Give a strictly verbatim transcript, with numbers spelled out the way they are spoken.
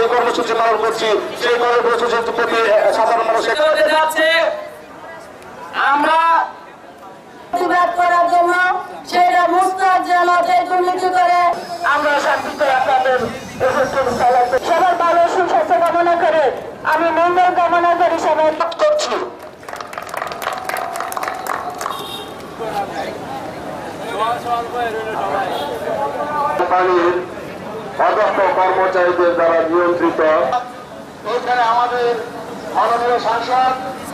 কর্মসূচি পালন করছি সেই কর্মসূচির প্রতি সাধারণ মানুষের যাচ্ছে আমরা প্রতিবাদ করার জন্য সেটা মুস্তাক জামাতে দুর্নীতি করে আমরা শান্তিতে আপনাদের সবার ভালো সুস্বাস্থ্য কামনা করে আমি মঙ্গল কামনা করি সবাই করছি। অদক্ষ কর্মচারীদের দ্বারা নিয়ন্ত্রিত। এখানে আমাদের মাননীয় সাংসদ